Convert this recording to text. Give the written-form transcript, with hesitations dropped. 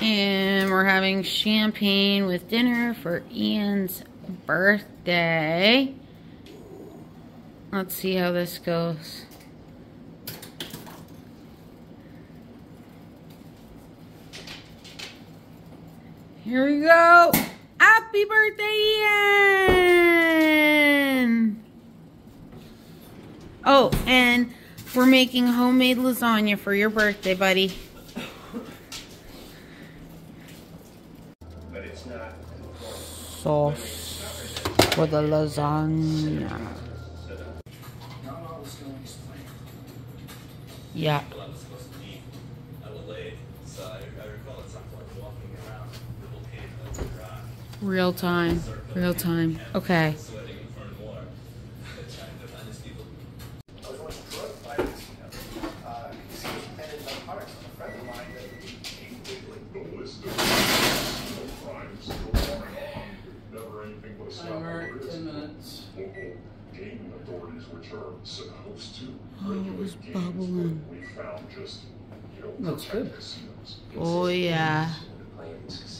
And we're having champagne with dinner for Ian's birthday. Let's see how this goes. Here we go. Happy birthday, Ian! Oh, and we're making homemade lasagna for your birthday, buddy. Sauce for the lasagna. Yeah. Real time. Real time. Okay. Oh, it was bubbling. That's good. Oh, yeah.